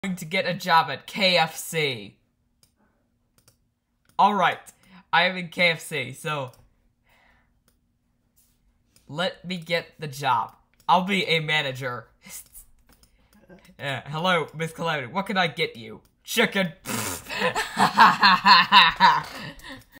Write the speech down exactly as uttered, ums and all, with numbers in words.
going to get a job at K F C. Alright, I am in K F C, so let me get the job. I'll be a manager. uh, hello, Miss Calamity. What can I get you? Chicken.